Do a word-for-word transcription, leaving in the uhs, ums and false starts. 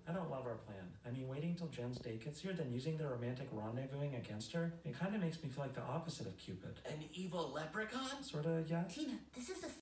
I don't love our plan. I mean, waiting till Jen's date gets here, then using the romantic rendezvousing against her, it kind of makes me feel like the opposite of Cupid. An evil leprechaun? Sorta, yeah. Tina, this is a